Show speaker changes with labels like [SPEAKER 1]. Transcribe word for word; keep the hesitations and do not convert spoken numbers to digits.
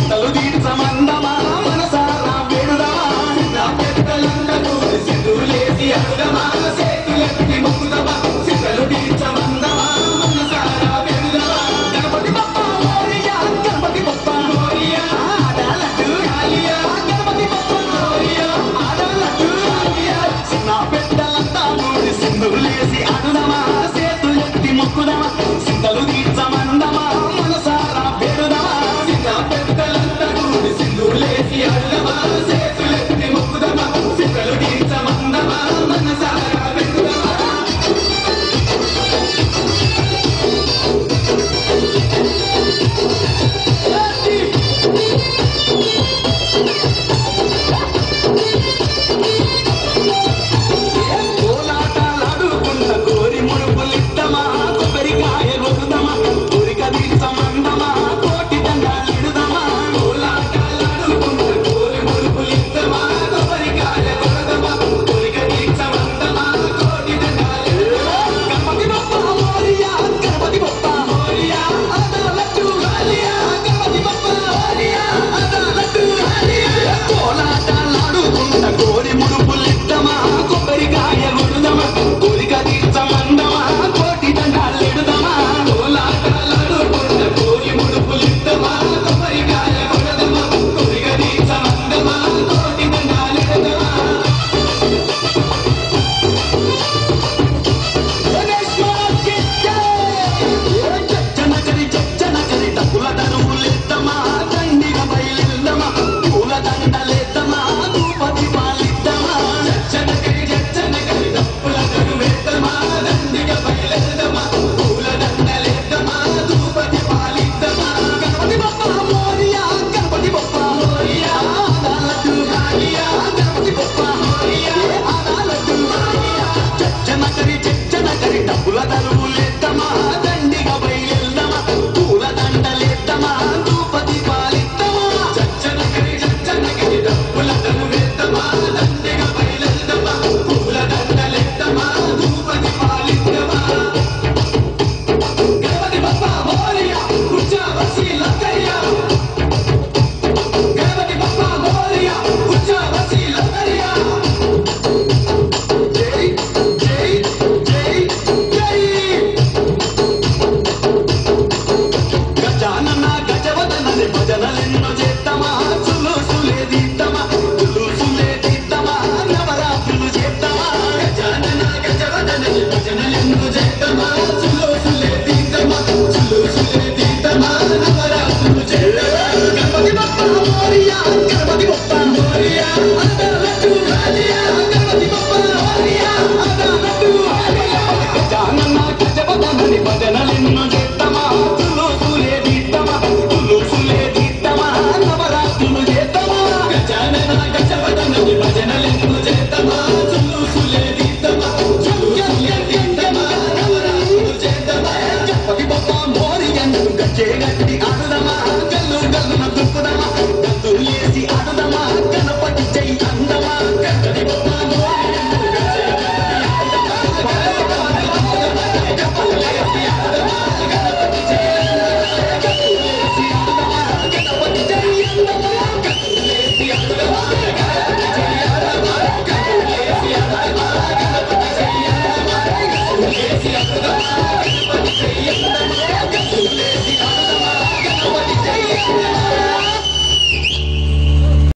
[SPEAKER 1] చింతలు తీర్చమందమా మనసారా వేడుదమా చిన్న పెద్దలందరూ సింధులేసి అడుదమా చేతులెత్తి మొక్కుదమా చింతలు తీర్చమందమా మనసారా వేడుదమా గణపతి బప్ప మోరియా గణపతి బప్ప మోరియా ఆడాలట్టు ఆలియా గణపతి బప్ప మోరియా ఆడాలట్టు ఆలియా చిన్న పెద్దలంతా మూడి సింధులేసి అడుదమా చేతులెత్తి మొక్కుదమా చింతలు తీర్చమందమా మనసారా వేడుదమా చిన్న పెద్దలందరూ సింధులేసి అడుదమా చేతులెత్తి మొక్కుదమా చింతలు తీర్చమందమా మనసారా వేడుదమా కోలాటాలాడుకుంట కోరి ముడుపులిద్దమా కొబ్బరికాయ కొడుదమా కోరిక తీర్చమందమా కోటి దండాలిడుదమా కోలాటాలాడుకుంట కోరి ముడుపులిద్దమా కొబ్బరికాయ కొడుదమా కోరిక తీర్చమందమా కోటి దండాలిడుదమా గణపతి బప్ప మోరియా గణపతి బప్ప మోరియా అదాలట్టు ఆలియా గణపతి బప్ప మోరియా అదాలట్టు ఆలియా కోలాటాలాడుకుంట కోరి ముడుపులిద్దమా కొబ్బరికాయ కొడుదమా కోరిక తీర్చమందమా కోటి దండాలిడుదమా కోలాటాలాడుకుంట కోరి ముడుపులిద్దమా కొబ్బరికాయ కొడుదమా కోరిక తీర్చమందమా కోటి దండాలిడుదమా చచ్చనకరి చచ్చనకరి డబ్బుల దరువులిద్దమా దండిగ బయలుదమా పూల దండలేద్దమా భూపతి పాలిద్దమా చచ్చనకరి చచ్చనకరి డబ్బుల దరువేద్దమా దండిగ బయలుదమా పూల దండలేద్దమా భూపతి పాలిద్దమా గణపతి బప్ప మోరియా గణపతి బప్ప మోరియా ఆడాలట్టు ఆలియా గణపతి బప్ప మోరియా ఆడాలట్టు ఆలియా చచ్చనకరి చచ్చనకరి డబ్బుల దరువు